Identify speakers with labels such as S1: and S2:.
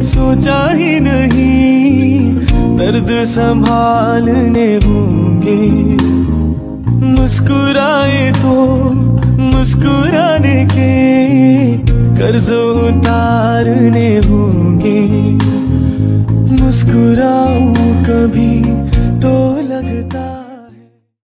S1: सोचा ही नहीं दर्द संभालने होंगे। मुस्कुराए तो मुस्कुराने के कर्ज उतारने होंगे। मुस्कुराऊं कभी तो लगता